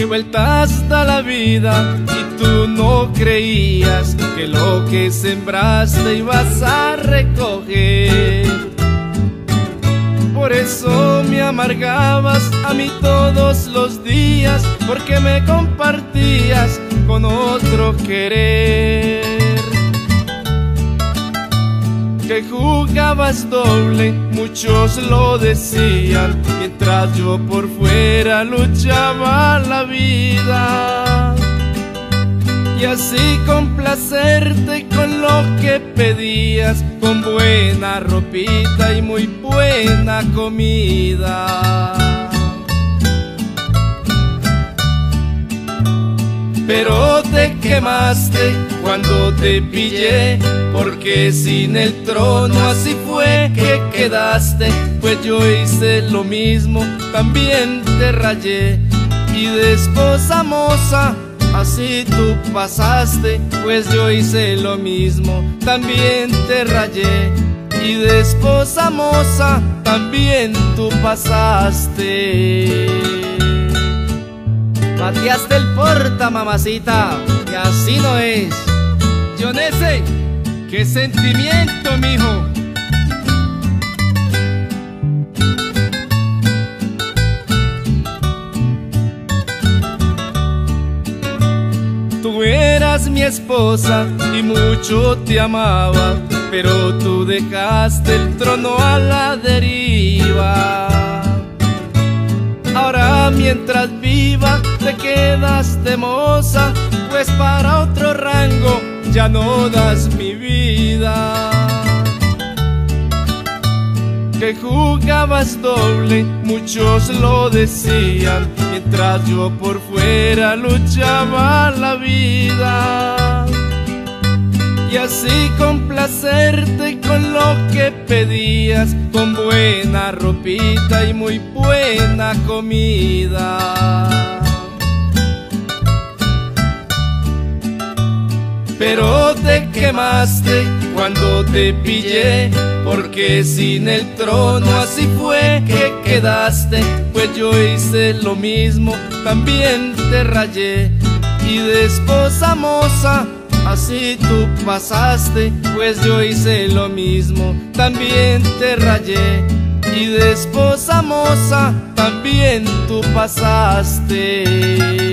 qué vueltas da la vida y tú no creías que lo que sembraste ibas a recoger. Por eso me amargabas a mí todos los días, porque me compartías con otro querer. Que jugabas doble, muchos lo decían, mientras yo por fuera luchaba la vida. Y así complacerte con lo que pedías, con buena ropita y muy buena comida. Pero te quemaste cuando te pillé, porque sin el trono así fue que quedaste. Pues yo hice lo mismo, también te rayé, y de esposa moza así tú pasaste. Pues yo hice lo mismo, también te rayé, y de esposa moza también tú pasaste. Pateaste el porta, mamacita, y así no es. Yonese, qué sentimiento, mijo. Tú eras mi esposa y mucho te amaba, pero tú dejaste el trono a la deriva. Ahora mientras viva te quedas de moza, pues para otro rango ya no das mi vida. Que jugabas doble, muchos lo decían, mientras yo por fuera luchaba la vida. Y así complacerte con lo que pedías, con buena ropita y muy buena comida. Pero te quemaste cuando te pillé, porque sin el trono así fue que quedaste. Pues yo hice lo mismo, también te rayé, y de esposa moza así tú pasaste. Pues yo hice lo mismo, también te rayé, y de esposa moza también tú pasaste.